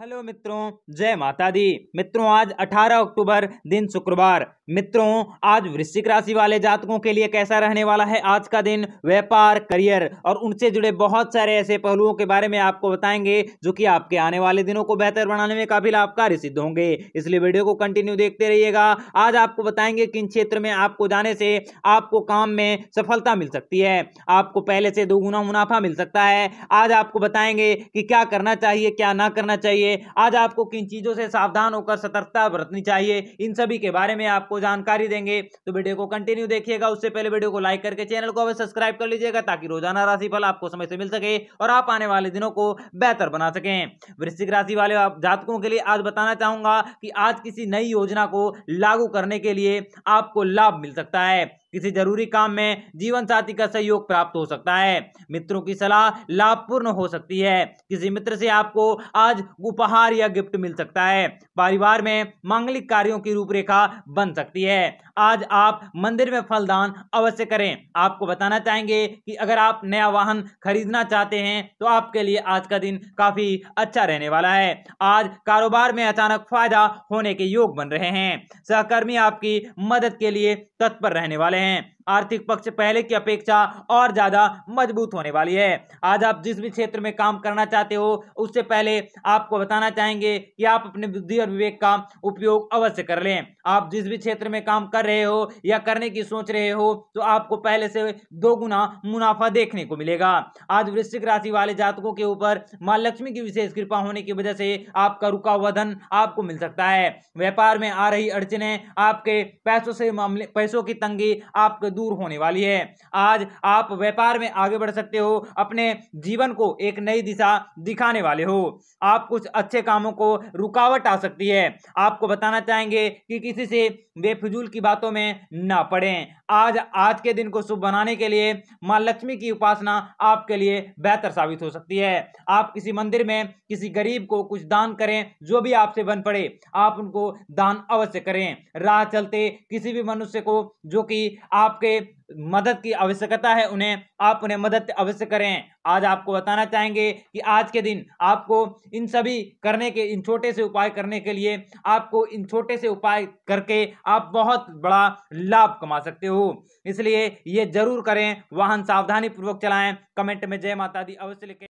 Hello मित्रों, जय माता दी। मित्रों, आज 18 अक्टूबर दिन शुक्रवार। मित्रों, आज वृश्चिक राशि वाले जातकों के लिए कैसा रहने वाला है आज का दिन। व्यापार, करियर और उनसे जुड़े बहुत सारे ऐसे पहलुओं के बारे में आपको बताएंगे जो कि आपके आने वाले दिनों को बेहतर बनाने में काफी लाभकारी सिद्ध होंगे। इसलिए वीडियो को कंटिन्यू देखते रहिएगा। आज आपको बताएंगे किन क्षेत्र में आपको जाने से आपको काम में सफलता मिल सकती है, आपको पहले से 2 गुना मुनाफा मिल सकता है। आज आपको बताएंगे कि क्या करना चाहिए, क्या ना करना चाहिए। आज आपको किन चीजों से सावधान होकर सतर्कता बरतनी चाहिए, इन सभी के बारे में आपको जानकारी देंगे। तो वीडियो को कंटिन्यू देखिएगा। उससे पहले वीडियो को लाइक करके चैनल को अवश्य सब्सक्राइब कर लीजिएगा ताकि रोजाना राशिफल आपको समय से मिल सके और आप आने वाले दिनों को बेहतर बना सकें। वृश्चिक राशि वाले जातकों के लिए आज बताना चाहूंगा कि आज किसी नई योजना को लागू करने के लिए आपको लाभ मिल सकता है। किसी जरूरी काम में जीवन साथी का सहयोग प्राप्त हो सकता है। मित्रों की सलाह लाभपूर्ण हो सकती है। किसी मित्र से आपको आज उपहार या गिफ्ट मिल सकता है। परिवार में मांगलिक कार्यों की रूपरेखा बन सकती है। आज आप मंदिर में फलदान अवश्य करें। आपको बताना चाहेंगे कि अगर आप नया वाहन खरीदना चाहते हैं तो आपके लिए आज का दिन काफी अच्छा रहने वाला है। आज कारोबार में अचानक फायदा होने के योग बन रहे हैं। सहकर्मी आपकी मदद के लिए तत्पर रहने वाले हैं। आर्थिक पक्ष पहले की अपेक्षा और ज्यादा मजबूत होने वाली है। आज आप जिस भी क्षेत्र में काम करना चाहते हो उससे पहले आपको बताना चाहेंगे कि आप अपने बुद्धि और विवेक का उपयोग अवश्य कर लें। आप जिस भी क्षेत्र में काम कर रहे हो या करने की सोच रहे हो तो आपको पहले से 2 गुना मुनाफा देखने को मिलेगा। आज वृश्चिक राशि वाले जातकों के ऊपर मां लक्ष्मी की विशेष कृपा होने की वजह से आपका रुका हुआ धन आपको मिल सकता है। व्यापार में आ रही अड़चने, आपके पैसों की तंगी आपके दूर होने वाली है। आज आप व्यापार में आगे बढ़ सकते हो, अपने जीवन को एक नई दिशा दिखाने वाले हो। आप कुछ अच्छे कामों को रुकावट आ सकती है। आपको बताना चाहेंगे कि किसी से बेफिजूल की बातों में ना पड़ें। आज के दिन को शुभ बनाने के लिए मां लक्ष्मी की उपासना आपके लिए बेहतर साबित हो सकती है। आप किसी मंदिर में किसी गरीब को कुछ दान करें, जो भी आपसे बन पड़े आप उनको दान अवश्य करें। राह चलते किसी भी मनुष्य को जो कि आपके मदद की आवश्यकता है उन्हें मदद अवश्य करें। आज आपको बताना चाहेंगे कि आज के दिन आपको इन छोटे से उपाय करने के लिए आपको इन छोटे से उपाय करके आप बहुत बड़ा लाभ कमा सकते हो। इसलिए ये जरूर करें। वाहन सावधानी पूर्वक चलाएं। कमेंट में जय माता दी अवश्य लिखें।